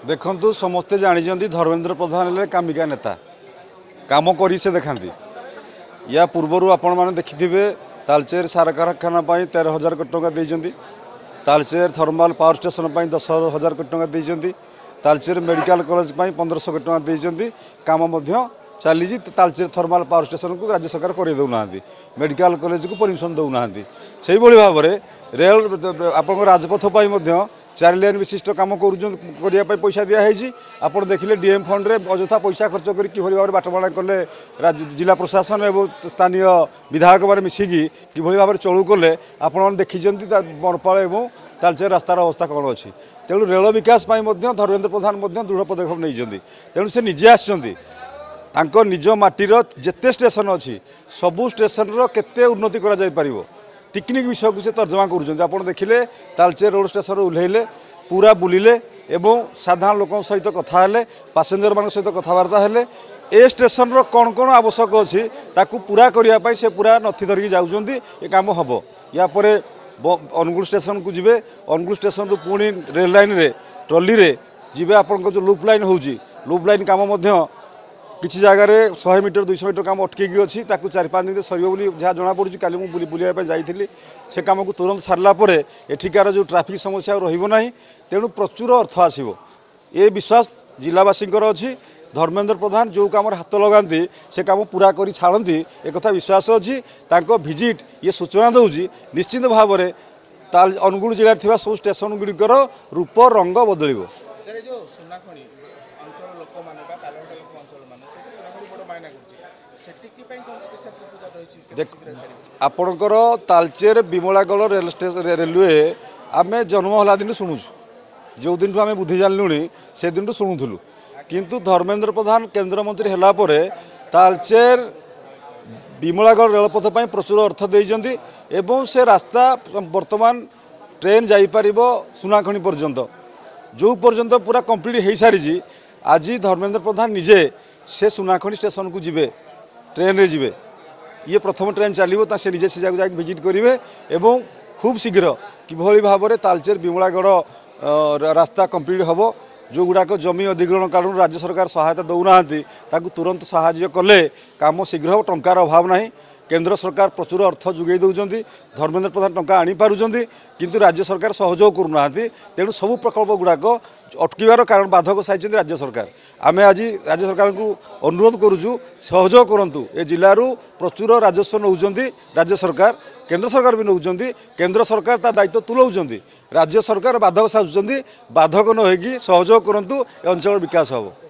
देखु समस्ते जानी धर्मेंद्र प्रधान है कामिका नेता काम कर से देखा या पूर्वर आपण मैंने देखिथे तालचेर सार कारखाना 13,000 कोटी टंका देइछन्ति। तालचेर थर्माल पावर स्टेशन 10,000 कोटी टंका देइछन्ति। तालचेर मेडिकल कॉलेज 1,500 कोटी टंका देइछन्ति। काम चली तालचेर थर्माल पावर स्टेशन को राज्य सरकार कर दौना मेडिकल कॉलेज को परमिशन दौना से भाव में रेल आप राजपथ 4 लेन विशिष्ट काम करने पैसा दिखाई आप देखिले डीएम फंड रे अଯଥା पैसा खर्च कर किभली भाव बाटमाणा कले जिला प्रशासन एवं स्थानीय विधायक मैंने मिसिकी किभली भाव चलू कले आपण देखी बरपाल एवं तालचेर रास्तार अवस्था कौन अच्छी। तेणु रेल विकास धर्मेंद्र प्रधान दृढ़ पदक्षेप नहीं तेणु से निजे आसछन्ति निज माटीर जेते स्टेशन अच्छी सबू स्टेशन केते उन्नति करा जाय परिबो टेक्निक विषय को से तर्जमा कर देखिले तालचेर रोड स्टेशन ओह्लैले पूरा बुलिले एवं साधारण लोक सहित कथा पैसेंजर मान सहित कथबार्ता हेले ए स्टेशन रो कौन कौन आवश्यक अच्छी ताकू पूरा करने से पूरा नथी धरिकी जाउछन्ति ए काम हम या परे अनुगुल स्टेशन को जीवे अनुगुल स्टेशन रु पुणी रेल लाइन रे ट्रली रे जीवे आपन जो लूप लाइन होउची लूप लाइन काम किसी जगार 100 मीटर 200 मीटर काम अटकी अच्छी 4-5 दिन सर जहाँ जना पड़ी कल मुझे बुलाया जाइली से कम को तुरंत सारापर एठिकार जो ट्राफिक समस्या रहा तेणु प्रचुर अर्थ आसो ये विश्वास जिलावासी अच्छी। धर्मेंद्र प्रधान जो कम हाथ लगाती से कम पूरा कर छाड़ती एक विश्वास अच्छी भिजिट ये सूचना दूसरी निश्चित भाव में अनुगुल जिले में सब स्टेशन गुड़िकर रूप रंग बदल। आपणकर तालचेर विमलागढ़ रेलवे आम जन्म होला दिन शुणु जो दिन आम बुद्धि जानलुणी से दिन शुणुलु किंतु धर्मेंद्र प्रधान केंद्र मंत्री है तालचेर विमलागढ़ रेलपथ पर प्रचुर अर्थ देइछन्ति एवं से रास्ता वर्तमान ट्रेन जापर सुनाखणी पर्यंत जो पर्यंत पूरा कंप्लीट हो सारी आज धर्मेंद्र प्रधान निजे से सुनाखणी स्टेशन को जीवे ट्रेन रे जीवे ये प्रथम ट्रेन चलो से निजे से जाके विजिट करेंगे एवं खूब शीघ्र किभली भाव में तालचेर विमलागढ़ रास्ता कंप्लीट हम जो गुड़ाक जमी अधिग्रहण कारण राज्य सरकार सहायता दौना तुरंत साहाय्य कले काम शीघ्र टंकार अभाव ना केंद्र सरकार प्रचुर अर्थ जोगे दौरान धर्मेंद्र प्रधान टंका आनीपार्टी किंतु राज्य सरकार सहयोग करूना तेणु सबू प्रकल्प गुड़ाक अटकीबार कारण बाधक साइज राज्य सरकार आम आज राज्य सरकार को अनुरोध करुचु सहयोग करूँ ए जिलू प्रचुर राजस्व नौकरी राज्य सरकार केंद्र सरकार भी नौकरी केंद्र सरकार ता दायित्व तुलाऊँच राज्य सरकार बाधक साजुंट बाधक न होगी सहयोग करूँ ए अंचल विकास हम।